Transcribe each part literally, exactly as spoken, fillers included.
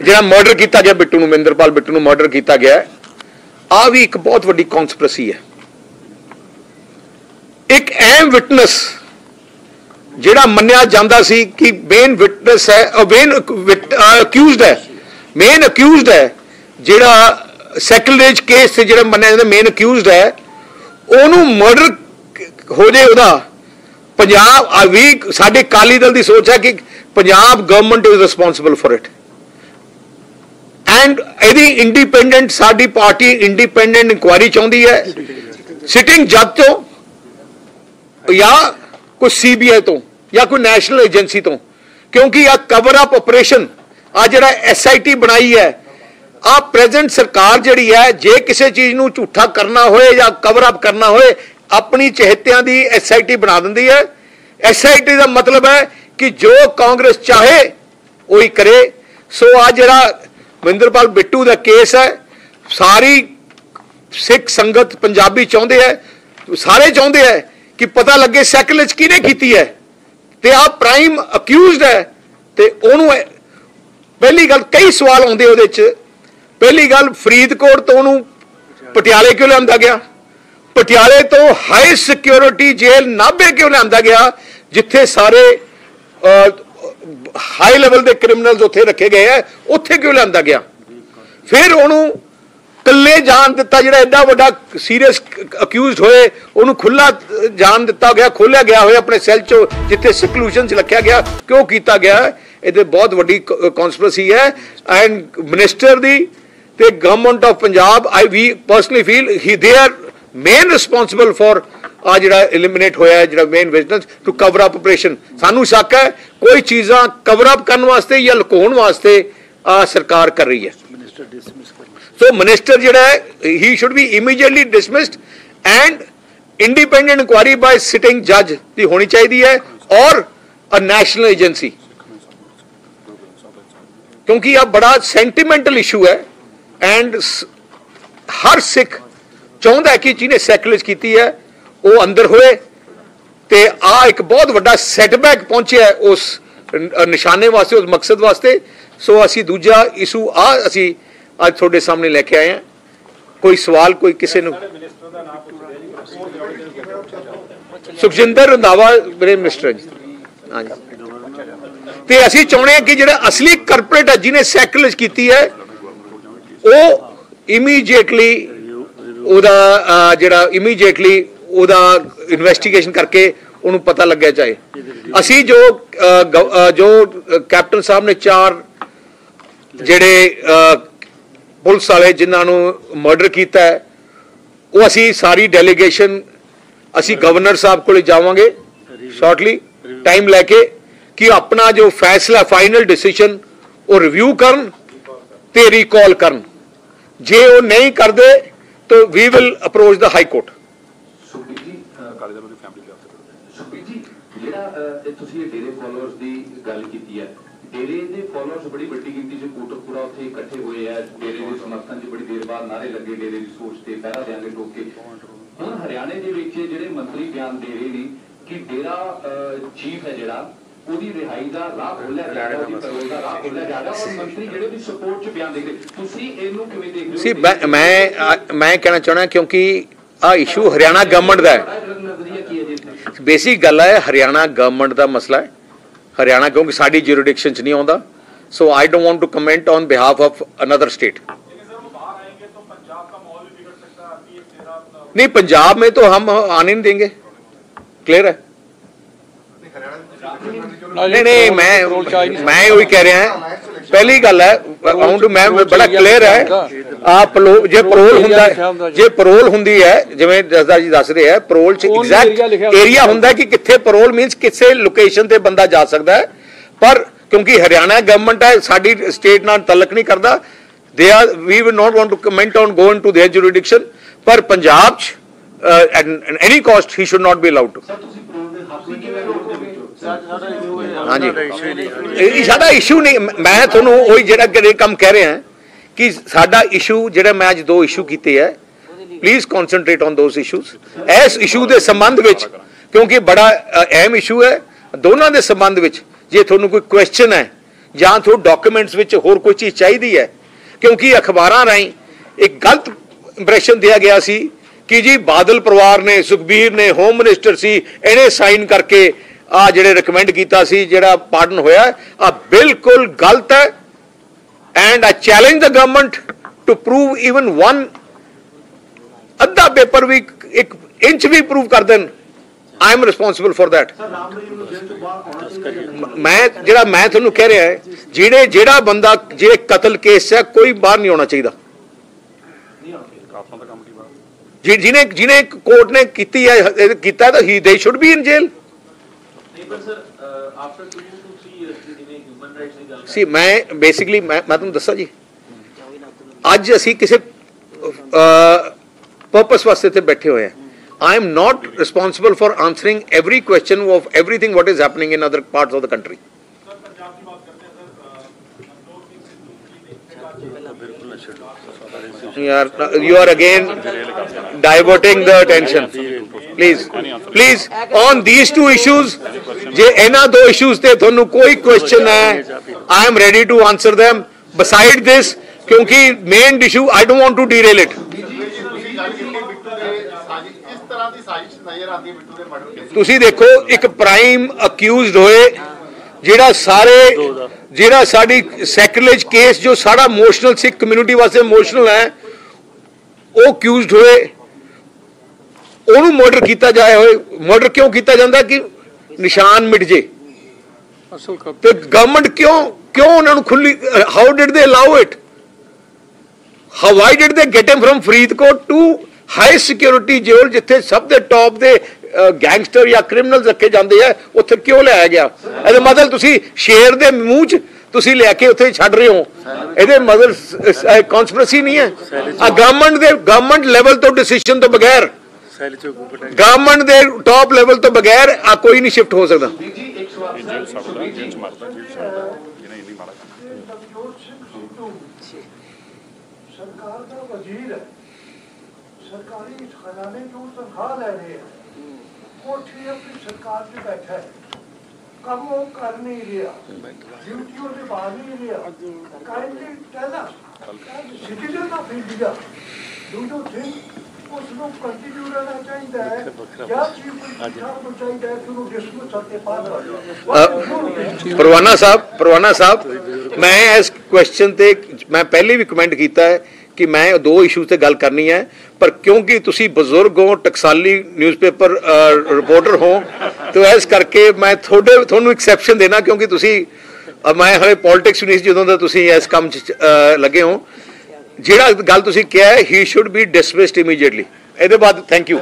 ਜਿਹੜਾ ਮਰਡਰ ਕੀਤਾ ਗਿਆ ਬਿੱਟੂ ਨੂੰ, ਮਹਿੰਦਰਪਾਲ ਬਿੱਟੂ ਨੂੰ ਮਰਡਰ ਕੀਤਾ ਗਿਆ, ਆ ਵੀ ਇੱਕ ਬਹੁਤ ਵੱਡੀ ਕੌਨਸਪੀਰੇਸੀ ਹੈ। ਇੱਕ ਅਹਿਮ ਵਿਟਨੈਸ ਜਿਹੜਾ ਮੰਨਿਆ ਜਾਂਦਾ ਸੀ ਕਿ ਮੇਨ ਵਿਟਨੈਸ ਹੈ, ਮੇਨ ਅਕਿਊਜ਼ਡ ਹੈ, ਮੇਨ ਅਕਿਊਜ਼ਡ ਹੈ, ਜਿਹੜਾ ਸੈਕਲੇਜ ਕੇਸ ਤੇ ਜਿਹੜਾ ਮੰਨਿਆ ਜਾਂਦਾ ਮੇਨ ਅਕਿਊਜ਼ਡ ਹੈ, ਉਹਨੂੰ ਮਰਡਰ ਹੋ ਜਾਏ ਉਹਦਾ। ਪੰਜਾਬ ਵੀ ਸਾਡੇ ਅਕਾਲੀ ਦਲ ਦੀ ਸੋਚ ਹੈ ਕਿ Punjab government is responsible for it and ਇਹਦੀ ਇੰਡੀਪੈਂਡੈਂਟ, ਸਾਡੀ ਪਾਰਟੀ ਇੰਡੀਪੈਂਡੈਂਟ ਇਨਕੁਆਇਰੀ ਚਾਹੁੰਦੀ ਹੈ ਸਿਟਿੰਗ ਜੱਜ ਤੋਂ ਜਾਂ ਕੋਈ ਸੀਬੀਆਈ ਤੋਂ ਜਾਂ ਕੋਈ ਨੈਸ਼ਨਲ ਏਜੰਸੀ ਤੋਂ, ਕਿਉਂਕਿ ਆ ਕਵਰ ਅਪ ਆਪਰੇਸ਼ਨ ਆ ਜਿਹੜਾ ਐਸ ਆਈ ਟੀ ਬਣਾਈ ਹੈ, ਆ ਪ੍ਰੈਜ਼ੈਂਟ ਸਰਕਾਰ ਜਿਹੜੀ ਹੈ ਜੇ ਕਿਸੇ ਚੀਜ਼ ਨੂੰ ਝੂਠਾ ਕਰਨਾ ਹੋਏ ਜਾਂ ਕਵਰ ਅਪ ਕਰਨਾ ਹੋਏ ਆਪਣੀ ਚਹੇਤਿਆਂ ਦੀ ਐਸ ਆਈ ਟੀ ਬਣਾ ਦਿੰਦੀ ਹੈ। ਐਸ ਆਈ ਟੀ ਦਾ ਮਤਲਬ ਹੈ ਕਿ ਜੋ ਕਾਂਗਰਸ ਚਾਹੇ ਉਹੀ ਕਰੇ। ਸੋ ਆ ਜਿਹੜਾ ਮਹਿੰਦਰਪਾਲ ਬਿੱਟੂ ਦਾ ਕੇਸ ਹੈ, ਸਾਰੀ ਸਿੱਖ ਸੰਗਤ ਪੰਜਾਬੀ ਚਾਹੁੰਦੇ ਹੈ, ਸਾਰੇ ਚਾਹੁੰਦੇ ਹੈ ਕਿ ਪਤਾ ਲੱਗੇ ਸੈਕਲੇਜ ਕਿਹਨੇ ਕੀਤੀ ਹੈ ਤੇ ਆ ਪ੍ਰਾਈਮ ਅਕਿਊਜ਼ਡ ਹੈ। ਤੇ ਉਹਨੂੰ ਪਹਿਲੀ ਗੱਲ ਕਈ ਸਵਾਲ ਆਉਂਦੇ ਉਹਦੇ ਚ। ਪਹਿਲੀ ਗੱਲ ਫਰੀਦਕੋਟ ਤੋਂ ਉਹਨੂੰ ਪਟਿਆਲੇ ਕਿਉਂ ਲਿਆਂਦਾ ਗਿਆ? ਪਟਿਆਲੇ ਤੋਂ ਹਾਈ ਸਿਕਿਉਰਿਟੀ ਜੇਲ੍ਹ ਨਾਭੇ ਕਿਉਂ ਲਿਆਂਦਾ ਗਿਆ, ਜਿੱਥੇ ਸਾਰੇ ਹਾਈ ਲੈਵਲ ਦੇ ਕ੍ਰਿਮੀਨਲਸ ਉੱਥੇ ਰੱਖੇ ਗਏ ਹੈ, ਉੱਥੇ ਕਿਉਂ ਲਿਆਂਦਾ ਗਿਆ? ਫਿਰ ਉਹਨੂੰ ਇਕੱਲੇ ਜਾਣ ਦਿੱਤਾ, ਜਿਹੜਾ ਐਡਾ ਵੱਡਾ ਸੀਰੀਅਸ ਅਕਿਊਜ਼ਡ ਹੋਏ ਉਹਨੂੰ ਖੁੱਲਾ ਜਾਣ ਦਿੱਤਾ ਗਿਆ, ਖੋਲਿਆ ਗਿਆ ਹੋਇਆ ਆਪਣੇ ਸੈੱਲ ਚੋਂ ਜਿੱਥੇ ਸਿਕਲੂਸ਼ਨ ਚ ਰੱਖਿਆ ਗਿਆ, ਕਿਉਂ ਕੀਤਾ ਗਿਆ? ਇਹਦੇ ਬਹੁਤ ਵੱਡੀ ਕੌਨਸਪੀਰੇਸੀ ਹੈ। ਐਂਡ ਮਿਨਿਸਟਰ ਦੀ ਤੇ ਗਵਰਨਮੈਂਟ ਆਫ ਪੰਜਾਬ, ਆਈ ਵੀ personally feel he they are main responsible for ਆ ਜਿਹੜਾ ਐਲੀਮੀਨੇਟ ਹੋਇਆ ਜਿਹੜਾ main vigilance to cover up operation. ਸਾਨੂੰ ਸ਼ੱਕ ਹੈ ਕੋਈ ਚੀਜ਼ਾਂ ਕਵਰ ਅਪ ਕਰਨ ਵਾਸਤੇ ਜਾਂ ਲੁਕਾਉਣ ਵਾਸਤੇ ਆ ਸਰਕਾਰ ਕਰ ਰਹੀ ਹੈ। ਸੋ ਮਿਨਿਸਟਰ ਜਿਹੜਾ ਹੈ he should be immediately dismissed and independent inquiry by sitting ਜੱਜ ਦੀ ਹੋਣੀ ਚਾਹੀਦੀ ਹੈ ਔਰ ਅ ਨੈਸ਼ਨਲ ਏਜੰਸੀ, ਕਿਉਂਕਿ ਆ ਬੜਾ ਸੈਂਟੀਮੈਂਟਲ ਇਸ਼ੂ ਹੈ ਐਂਡ ਹਰ ਸਿੱਖ ਚਾਹੁੰਦਾ ਕਿ ਜਿਹਨੇ ਸੈਕੂਲਰ ਕੀਤੀ ਹੈ ਉਹ ਅੰਦਰ ਹੋਏ। ਤੇ ਆ ਇੱਕ ਬਹੁਤ ਵੱਡਾ ਸੈਟਬੈਕ ਪਹੁੰਚਿਆ ਉਸ ਨਿਸ਼ਾਨੇ ਵਾਸਤੇ, ਉਸ ਮਕਸਦ ਵਾਸਤੇ। ਸੋ ਅਸੀਂ ਦੂਜਾ ਇਸ਼ੂ ਆ ਅਸੀਂ ਅੱਜ ਤੁਹਾਡੇ ਸਾਹਮਣੇ ਲੈ ਕੇ ਆਏ ਹਾਂ। ਕੋਈ ਸਵਾਲ ਕੋਈ ਕਿਸੇ ਨੂੰ? ਸੁਖਜਿੰਦਰ ਰੰਧਾਵਾ ਮੇਰੇ ਮਿਨਿਸਟਰ ਜੀ। ਹਾਂਜੀ, ਤੇ ਅਸੀਂ ਚਾਹੁੰਦੇ ਹਾਂ ਕਿ ਜਿਹੜਾ ਅਸਲੀ ਕਾਰਪੋਰੇਟ ਹੈ ਜਿਹਨੇ ਸੈਕੂਲਰ ਕੀਤੀ ਹੈ ਉਹ ਇਮੀਡੀਏਟਲੀ ਉਹਦਾ ਜਿਹੜਾ ਇਮੀਡੀਏਟਲੀ ਉਹਦਾ ਇਨਵੈਸਟੀਗੇਸ਼ਨ ਕਰਕੇ ਉਹਨੂੰ ਪਤਾ ਲੱਗਿਆ ਚਾਹੇ। ਅਸੀਂ ਜੋ ਜੋ ਕੈਪਟਨ ਸਾਹਿਬ ਨੇ ਚਾਰ ਜਿਹੜੇ ਪੁਲਿਸ ਵਾਲੇ ਜਿਨ੍ਹਾਂ ਨੂੰ ਮਰਡਰ ਕੀਤਾ ਹੈ, ਉਹ ਅਸੀਂ ਸਾਰੀ ਡੈਲੀਗੇਸ਼ਨ ਅਸੀਂ ਗਵਰਨਰ ਸਾਹਿਬ ਕੋਲ ਜਾਵਾਂਗੇ ਸ਼ਾਰਟਲੀ ਟਾਈਮ ਲੈ ਕੇ ਕਿ ਆਪਣਾ ਜੋ ਫੈਸਲਾ ਫਾਈਨਲ ਡਿਸੀਜਨ ਉਹ ਰਿਵਿਊ ਕਰਨ ਤੇ ਰੀਕਾਲ ਕਰਨ। ਜੇ ਉਹ ਨਹੀਂ ਕਰਦੇ ਤਾਂ ਵੀ ਵਿਲ ਅਪਰੋਚ ਦਾ ਹਾਈ ਕੋਰਟ। डेरे फॉलोअर्स की गल की है, डेरे के फॉलोअर्स बड़ी वड्डी गिनती च कोटकपुरा उत्थे इकट्ठे हुए हैं, डेरे के समर्थन च बड़ी देर बाद नारे लगे डेरे की सोच से पहरा देंगे टोक के। हुण हरियाणे के विच जिहड़े मंत्री बयान दे रहे हैं कि डेरा चीफ है जिहड़ा ਉਹਦੀ ਰਿਹਾਈ ਦਾ ਰਾਹ ਖੋਲਿਆ ਜਾਏਗਾ, ਉਹਦੀ ਪੈਰੋਲ ਦਾ ਰਾਹ ਖੋਲਿਆ ਜਾਏਗਾ ਔਰ ਮੰਤਰੀ ਜਿਹੜੇ ਉਹਦੀ ਸਪੋਰਟ ਚ ਬਿਆਨ ਦੇ ਰਹੇ, ਤੁਸੀਂ ਇਹਨੂੰ ਕਿਵੇਂ ਦੇਖਦੇ ਹੋ? ਸੀ ਮੈਂ ਮੈਂ ਕਹਿਣਾ ਚਾਹਣਾ ਕਿਉਂਕਿ ਆ ਇਸ਼ੂ ਹਰਿਆਣਾ ਗਵਰਨਮੈਂਟ ਦਾ ਹੈ। ਬੇਸਿਕ ਗੱਲ ਹੈ ਹਰਿਆਣਾ ਗਵਰਨਮੈਂਟ ਦਾ ਮਸਲਾ ਹੈ। ਹਰਿਆਣਾ ਕਿਉਂਕਿ ਸਾਡੀ ਜੁਰਿਡਿਕਸ਼ਨ ਚ ਨਹੀਂ ਆਉਂਦਾ। So I don't want to comment on behalf of another state. नहीं, पंजाब में तो हम आने नहीं देंगे, क्लियर है। नहीं नहीं मैं मैं वही कह रहा है, पहली गल है मैं बड़ा क्लियर है। आप जे परोल हुंदा जे परोल हुंदी है जिवें जसदार जी दस रहे हैं, परोल च एग्जैक्ट एरिया हुंदा कि कित्थे परोल मीनस किसे लोकेशन ते बंदा जा सकता है। पर क्योंकि हरियाणा गवर्नमेंट है साडी स्टेट नाल तलक नहीं करदा, they are we will not want to comment on go into their jurisdiction. पर पंजाब च at any cost he should not be allowed to. हाँ जी, साडा इशू नहीं, मैं तुहानू ओही जिहड़ा काम कह रहा कि साडा इशू जिहड़ा मैं अज दो इशू कीते है, please concentrate on those issues. इस इशू के संबंध विच क्योंकि बड़ा अहम इशू है, दोनों के संबंध विच जे तुहानू कोई क्वेश्चन है ਜਾਂ ਤੁਹਾਨੂੰ ਡਾਕੂਮੈਂਟਸ ਵਿੱਚ ਹੋਰ ਕੋਈ ਚੀਜ਼ ਚਾਹੀਦੀ ਹੈ, ਕਿਉਂਕਿ ਅਖਬਾਰਾਂ ਰਾਹੀਂ ਇੱਕ ਗਲਤ ਇੰਪ੍ਰੈਸ਼ਨ ਦਿਆ ਗਿਆ ਸੀ ਕਿ ਜੀ ਬਾਦਲ ਪਰਿਵਾਰ ਨੇ, ਸੁਖਬੀਰ ਨੇ, ਹੋਮ ਮਿਨਿਸਟਰ ਸੀ, ਇਹਨੇ ਸਾਈਨ ਕਰਕੇ ਆ ਜਿਹੜੇ ਰਿਕਮੈਂਡ ਕੀਤਾ ਸੀ ਜਿਹੜਾ ਪਾਰਡਨ ਹੋਇਆ, ਆ ਬਿਲਕੁਲ ਗਲਤ ਹੈ। And I challenge the government to prove even one ਅੱਧਾ ਪੇਪਰ ਵੀ ਇੱਕ ਇੰਚ ਵੀ ਪ੍ਰੂਵ ਕਰ ਦੇਣ। I am responsible for that. ਮੈਂ ਜਿਹੜਾ ਮੈਂ ਤੁਹਾਨੂੰ ਕਹਿ ਰਿਹਾ ਹੈ, ਜਿਹੜੇ ਜਿਹੜਾ ਬੰਦਾ ਜਿਹੜੇ ਕਤਲ ਕੇਸ ਹੈ ਕੋਈ ਬਾਹਰ ਨਹੀਂ ਆਉਣਾ ਚਾਹੀਦਾ। ਜਿਹਨੇ ਜਿਹਨੇ ਕੋਰਟ ਨੇ ਕੀਤੀ ਹੈ ਕੀਤਾ ਤਾਂ ਹੀ they should be in jail. ਸੀ ਮੈਂ ਬੇਸਿਕਲੀ ਮੈਂ ਮੈਂ ਤੁਹਾਨੂੰ ਦੱਸਾਂ ਜੀ, ਅੱਜ ਅਸੀਂ ਕਿਸੇ ਪਰਪਸ ਵਾਸਤੇ ਤੇ ਬੈਠੇ ਹੋਏ ਹਾਂ। I am not responsible for answering every question of everything what is happening in other parts of the country. You are, you are again diverting the attention. Please, please, on these two issues, je ena do issues te thonu koi question hai, I am ready to answer them. Beside this, kyunki main issue, I don't want to derail it. ਤੁਸੀਂ ਦੇਖੋ ਇੱਕ prime accused ਹੋਏ ਜਿਹੜਾ ਸਾਰੇ ਜਿਹੜਾ ਸਾਡੀ ਸੈਕਰੇਜ case ਜੋ ਸਾਡਾ ਇਮੋਸ਼ਨਲ ਸਿੱਖ ਕਮਿਊਨਿਟੀ ਵਾਸਤੇ ਇਮੋਸ਼ਨਲ ਹੈ, ਉਹ ਅਕਿਊਜ਼ਡ ਹੋਏ, ਉਹਨੂੰ ਮਰਡਰ ਕੀਤਾ ਜਾਏ ਹੋਏ। ਮਰਡਰ ਕਿਉਂ ਕੀਤਾ ਜਾਂਦਾ ਕਿ ਨਿਸ਼ਾਨ ਮਿਟ ਜੇ, ਤੇ ਗਵਰਨਮੈਂਟ ਕਿਉਂ ਕਿਉਂ ਉਹਨਾਂ ਨੂੰ ਖੁੱਲੀ, how did they allow it, how why did they get him from Faridkot to high security jail ਜਿੱਥੇ ਸਭ ਦੇ ਟੌਪ ਦੇ ਗੈਂਗਸਟਰ ਜਾਂ ਕ੍ਰਿਮੀਨਲ ਰੱਖੇ ਜਾਂਦੇ ਆ, ਉੱਥੇ ਕਿਉਂ ਲਿਆਇਆ ਗਿਆ? ਇਹਦੇ ਮਤਲਬ ਤੁਸੀਂ ਸ਼ੇਰ ਦੇ ਮੂੰਹ 'ਚ ਤੁਸੀਂ ਲਿਆ ਕੇ ਉੱਥੇ ਛੱਡ ਰਹੇ ਹੋ, ਇਹਦੇ ਮਤਲਬ ਕਨਸਪੀਰੇਸੀ ਨਹੀਂ ਹੈ। ਆ ਗਵਰਨਮੈਂਟ ਦੇ ਗਵਰਨਮੈਂਟ ਲੈਵਲ ਤੋਂ ਡਿਸੀਜਨ ਤੋਂ ਬਗੈਰ, ਗਵਰਨਮੈਂਟ ਦੇ ਟੌਪ ਲੈਵਲ ਤੋਂ ਬਗੈਰ ਆ ਕੋਈ ਨਹੀਂ ਸ਼ਿਫਟ ਹੋ ਸਕਦਾ। सरकारी खजाने की तनख्वाह ले रहे हैं, कोठी अपनी सरकार से बैठा है, कम वो कर नहीं रहा, ड्यूटियों से बाहर नहीं रहा। Kindly tell us, citizen of India, do you think उसको कंटिन्यू रहना चाहिए है या चीफ मिनिस्टर को चाहिए है कि वो जिसको चलते पास? परवाना साहब परवाना साहब मैं इस क्वेश्चन ते मैं पहले भी कमेंट किया है कि मैं दो इशू ते गल करनी है, पर क्योंकि तुसी बुजुर्ग हो, टकसाली न्यूज़पेपर रिपोर्टर हो, तो इस करके मैं थोड़े थोनू एक्सैप्शन देना, क्योंकि तुसी मैं हले पॉलिटिक्स नहीं जो दा तुसी इस काम च लगे हो। जिहड़ा गल तुसी कहा है he should be dismissed immediately. ਇਹਦੇ ਬਾਅਦ थैंक यू।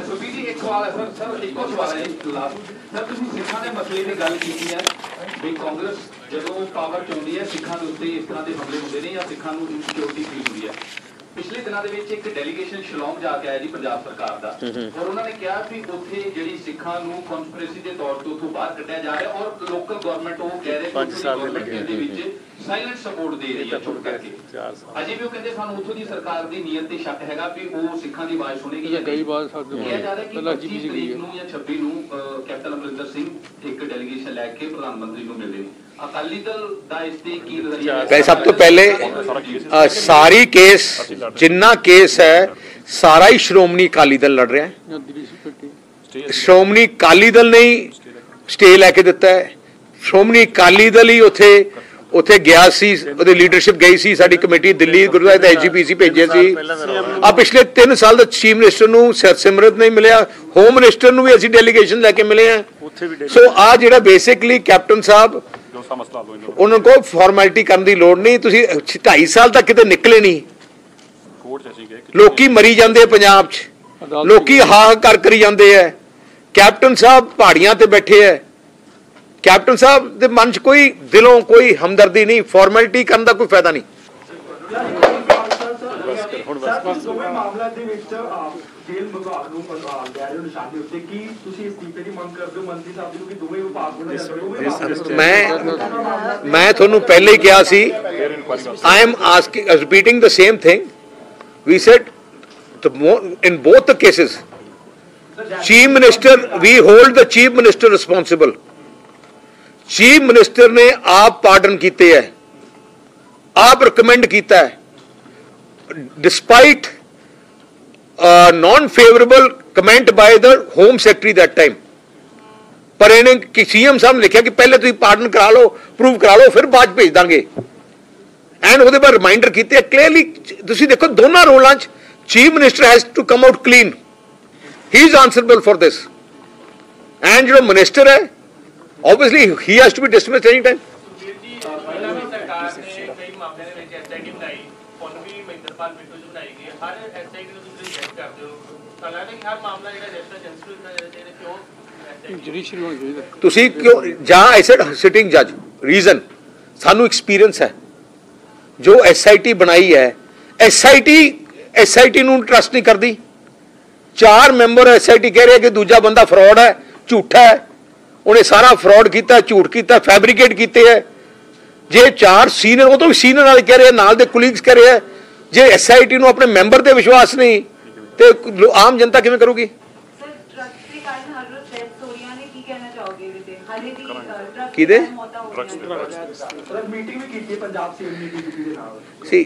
ਜਦੋਂ ਪਾਵਰ ਚ ਆਉਂਦੀ ਹੈ ਸਿੱਖਾਂ ਦੇ ਉੱਤੇ ਇਸ ਤਰ੍ਹਾਂ ਦੇ ਹਮਲੇ ਹੁੰਦੇ ਨੇ ਜਾਂ ਸਿੱਖਾਂ ਨੂੰ ਇਨਸਿਕਿਉਰਿਟੀ ਫੀਲ ਹੁੰਦੀ ਹੈ। ਪਿਛਲੇ ਦਿਨਾਂ ਦੇ ਵਿੱਚ ਇੱਕ ਡੈਲੀਗੇਸ਼ਨ ਸ਼ਿਲੌਂਗ ਜਾ ਕੇ ਆਇਆ ਜੀ ਪੰਜਾਬ ਸਰਕਾਰ ਦਾ, ਔਰ ਉਹਨਾਂ ਨੇ ਕਿਹਾ ਵੀ ਉੱਥੇ ਜਿਹੜੀ ਸਿੱਖਾਂ ਨੂੰ ਕਨਸਪੀਰੇਸੀ ਦੇ ਤੌਰ ਤੇ ਉੱਥੋਂ ਬਾਹਰ ਕੱਢਿਆ ਜਾ ਰਿਹਾ, ਔਰ ਲੋਕਲ ਗਵਰਨਮੈਂਟ ਉਹ ਕਹਿ ਰਹੇ ਪੰਜ ਸਾਲ ਦੇ ਵਿੱਚ ਸਾਇਲੈਂਟ ਸਪੋਰਟ ਦੇ ਰਹੀ ਹੈ ਛੁੱਟ ਕਰਕੇ। ਅਜੇ ਵੀ ਉਹ ਕਹਿੰਦੇ ਸਾਨੂੰ ਉੱਥੋਂ ਦੀ ਸਰਕਾਰ ਦੀ ਨੀਅਤ ਤੇ ਸ਼ੱਕ ਹੈਗਾ ਵੀ ਉਹ ਸਿੱਖਾਂ ਦੀ ਆਵਾਜ਼ ਸੁਣੇਗੀ। ਕਈ ਵਾਰ ਕਿਹਾ ਜਾ ਰਿਹਾ ਕਿ ਪੱਚੀ ਤਰੀਕ ਨੂੰ ਜਾਂ ਛੱਬੀ ਨੂੰ ਕੈਪਟਨ ਅਮਰਿੰਦਰ ਸਿੰਘ ਇੱਕ ਡੈਲੀਗੇਸ਼ਨ ਲੈ ਕੇ ਪ੍ਰਧਾਨ ਮੰਤਰੀ ਨੂੰ ਮਿਲਦੇ ਨੇ। ਅਕਾਲੀ ਦਲ ਦਾ ਇਸ ਤੇ ਕੀ ਨਜ਼ਰੀਆ ਹੈ? ਸਭ ਤੋਂ ਪਹਿਲੇ ਸਾਰੀ ਕੇਸ ਜਿੰਨਾ ਕੇਸ ਹੈ ਸਾਰਾ ਹੀ ਸ਼੍ਰੋਮਣੀ ਅਕਾਲੀ ਦਲ ਲੜ ਰਿਹਾ ਹੈ। ਸ਼੍ਰੋਮਣੀ ਅਕਾਲੀ ਦਲ ਨੇ ਸਟੇ ਲੈ ਕੇ ਦਿੱਤਾ ਹੈ। ਸ਼੍ਰੋਮਣੀ ਅਕਾਲੀ ਦਲ ਹੀ ਉੱਥੇ ਉੱਥੇ ਗਿਆ ਸੀ, ਉਹਦੀ ਲੀਡਰਸ਼ਿਪ ਗਈ ਸੀ, ਸਾਡੀ ਕਮੇਟੀ ਦਿੱਲੀ ਗੁਰਦੁਆਰੇ ਦਾ ਐਸਜੀਪੀਸੀ ਭੇਜਿਆ ਸੀ। ਆ ਪਿਛਲੇ ਤਿੰਨ ਸਾਲ ਦਾ ਚੀਫ ਮਿਨਿਸਟਰ ਨੂੰ ਸਿਮਰਤ ਨਹੀਂ ਮਿਲਿਆ, ਹੋਮ ਮਿਨਿਸਟਰ ਨੂੰ ਵੀ ਅਸੀਂ ਡੈਲੀਗੇਸ਼ਨ ਲੈ ਕੇ ਮਿਲੇ ਆ। ਸੋ ਆ ਜਿਹੜਾ ਬੇਸਿਕਲੀ ਕੈਪਟਨ ਸਾਹਿਬ ਉਹਨਾਂ ਕੋਲ ਫਾਰਮੈਲਿਟੀ ਕਰਨ ਦੀ ਲੋੜ ਨਹੀਂ। ਤੁਸੀਂ ਢਾਈ ਸਾਲ ਤੱਕ ਕਿਤੇ ਨਿਕਲੇ ਨਹੀਂ, ਲੋਕੀ ਮਰੀ ਜਾਂਦੇ ਪੰਜਾਬ 'ਚ, ਲੋਕੀ ਹਾਹਾਕਾਰ ਕਰੀ ਜਾਂਦੇ ਆ। ਕੈਪਟਨ ਸਾਹਿਬ ਪਹਾੜੀਆਂ ਤੇ ਬੈਠੇ ਹੈ, ਕੈਪਟਨ ਸਾਹਿਬ ਦੇ ਮਨ 'ਚ ਕੋਈ ਦਿਲੋਂ ਕੋਈ ਹਮਦਰਦੀ ਨਹੀਂ, ਫਾਰਮੈਲਿਟੀ ਕਰਨ ਦਾ ਕੋਈ ਫਾਇਦਾ ਨਹੀਂ। ਜੇਲ੍ਹ ਵਿਭਾਗ ਨੂੰ ਲੈ ਰਹੇ ਹੋ ਨਿਸ਼ਾਨੇ ਉੱਤੇ, ਕੀ ਤੁਸੀਂ ਅਸਤੀਫੇ ਦੀ ਮੰਗ ਕਰਦੇ ਹੋ ਮੰਤਰੀ ਸਾਹਿਬ ਜੀ ਨੂੰ ਕਿ ਦੋਵੇਂ ਵਿਭਾਗ ਮੈਂ ਮੈਂ ਤੁਹਾਨੂੰ ਪਹਿਲੇ ਹੀ ਕਿਹਾ ਸੀ, I am asking repeating the same thing we said in both the cases chief minister we hold the chief minister responsible। chief minister ਨੇ ਆਪ ਪਾਰਡਨ ਕੀਤੇ ਹੈ, ਆਪ ਰਿਕਮੈਂਡ ਕੀਤਾ ਹੈ, despite non favourable comment by the home secretary that time, पर इन्हें CM साहब ने लिखा कि पहले तुम पार्डन करा लो, प्रूव करा लो, फिर बाद भेज देंगे। एंड वो रिमाइंडर किए क्लीयरली। तुम देखो दोनों रोलों chief minister has to come out clean, he is answerable for this. And जो मिनिस्टर है obviously he has to be dismissed any time. ਤੁਸੀਂ ਕਿਉਂ ਜਾਂ ਐਸੇ ਸਿਟਿੰਗ ਜੱਜ ਰੀਜ਼ਨ ਸਾਨੂੰ ਐਕਸਪੀਰੀਅੰਸ ਹੈ, ਜੋ ਐਸਆਈਟੀ ਬਣਾਈ ਹੈ, ਐਸਆਈਟੀ ਐਸਆਈਟੀ ਨੂੰ ਟਰਸਟ ਨਹੀਂ ਕਰਦੀ। ਚਾਰ ਮੈਂਬਰ ਐਸਆਈਟੀ ਕਹਿ ਰਹੇ ਕਿ ਦੂਜਾ ਬੰਦਾ ਫਰਾਡ ਹੈ, ਝੂਠਾ ਹੈ, ਉਹਨੇ ਸਾਰਾ ਫਰਾਡ ਕੀਤਾ, ਝੂਠ ਕੀਤਾ, ਫੈਬਰੀਕੇਟ ਕੀਤੇ ਹੈ। ਜੇ ਚਾਰ ਸੀਨੀਅਰ, ਉਹ ਤੋਂ ਵੀ ਸੀਨੀਅਰ ਨਾਲ ਕਹਿ ਰਹੇ, ਨਾਲ ਦੇ ਕੁਲੀਗਸ ਕਹਿ ਰਹੇ, ਜੇ ਐਸਆਈਟੀ ਨੂੰ ਆਪਣੇ ਮੈਂਬਰ ਤੇ ਵਿਸ਼ਵਾਸ ਨਹੀਂ ਤੇ ਆਮ ਜਨਤਾ ਕਿਵੇਂ ਕਰੂਗੀ? ਕਿਹਦੇ ਮੀਟਿੰਗ ਵੀ ਕੀਤੀ ਪੰਜਾਬ ਸੀਐਮ ਨੇ ਡੀਜੀਪੀ ਦੇ ਨਾਲ ਸੀ।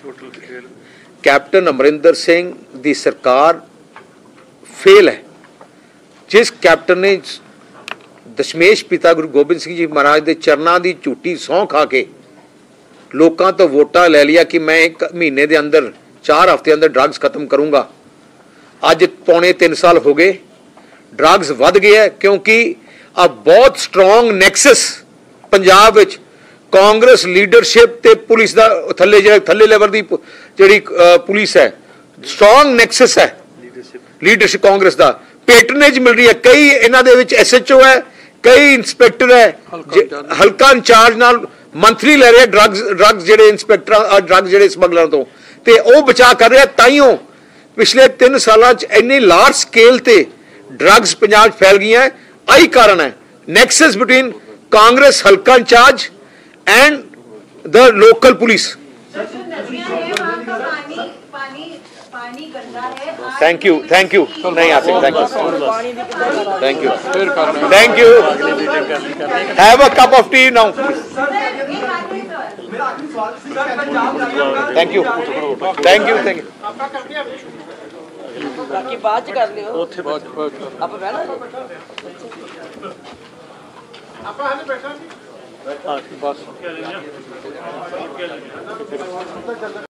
ਕੈਪਟਨ ਅਮਰਿੰਦਰ ਸਿੰਘ ਦੀ ਸਰਕਾਰ ਫੇਲ ਹੈ। ਜਿਸ ਕੈਪਟਨ ਨੇ ਦਸ਼ਮੇਸ਼ ਪਿਤਾ ਗੁਰੂ ਗੋਬਿੰਦ ਸਿੰਘ ਜੀ ਮਹਾਰਾਜ ਦੇ ਚਰਨਾਂ ਦੀ ਝੂਠੀ ਸਹੁੰ ਖਾ ਕੇ ਲੋਕਾਂ ਤੋਂ ਵੋਟਾਂ ਲੈ ਲਿਆ ਕਿ ਮੈਂ ਇੱਕ ਮਹੀਨੇ ਦੇ ਅੰਦਰ, ਚਾਰ ਹਫ਼ਤੇ ਅੰਦਰ ਡਰੱਗਸ ਖਤਮ ਕਰੂੰਗਾ। ਅੱਜ ਪੌਣੇ ਤਿੰਨ ਸਾਲ ਹੋ ਗਏ, ਡਰੱਗਸ ਵੱਧ ਗਏ ਹੈ ਕਿਉਂਕਿ ਆ ਬਹੁਤ ਸਟਰੋਂਗ ਨੈਕਸਸ ਪੰਜਾਬ ਵਿੱਚ ਕਾਂਗਰਸ ਲੀਡਰਸ਼ਿਪ ਤੇ ਪੁਲਿਸ ਦਾ ਥੱਲੇ ਜਿਹੜਾ ਥੱਲੇ ਲੈਵਲ ਦੀ ਜਿਹੜੀ ਪੁਲਿਸ ਹੈ, ਸਟਰੋਂਗ ਨੈਕਸਸ ਹੈ ਲੀਡਰਸ਼ਿਪ ਕਾਂਗਰਸ ਦਾ। ਪੈਟਰਨੇਜ ਮਿਲ ਰਹੀ ਹੈ, ਕਈ ਇਹਨਾਂ ਦੇ ਵਿੱਚ ਐਸਐਚਓ ਹੈ, ਕਈ ਇੰਸਪੈਕਟਰ ਹੈ, ਹਲਕਾ ਇੰਚਾਰਜ ਨਾਲ ਮੰਥਲੀ ਲੈ ਰਹੇ ਡਰੱਗਸ ਡਰੱਗਸ ਜਿਹੜੇ ਇੰਸਪੈਕਟਰ ਡਰੱਗਸ ਜਿਹੜੇ ਸਮਗਲਰਾਂ ਤੋਂ, ਤੇ ਉਹ ਬਚਾ ਕਰ ਰਿਹਾ। ਤਾਈਓ ਪਿਛਲੇ ਤਿੰਨ ਸਾਲਾਂ 'ਚ ਇੰਨੀ ਲਾਰਜ ਸਕੇਲ ਤੇ ਡਰੱਗਸ ਪੰਜਾਬ 'ਚ ਫੈਲ ਗਈਆਂ। ਆਹੀ ਕਾਰਨ ਹੈ, ਨੈਕਸਸ ਬਿਟਵੀਨ ਕਾਂਗਰਸ ਹਲਕਾ in charge and the local police. Thank you thank you नहीं आ सकते, thank you thank you have a cup of tea now. Thank you thank you thank you बाकी बाद कर लियो ਉੱਥੇ ਬਾਅਦ ਆਪਾਂ ਬਹਿਣਾ ਆਪਾਂ ਹਲੇ ਬੈਠਾ ਸੀ। ਬਸ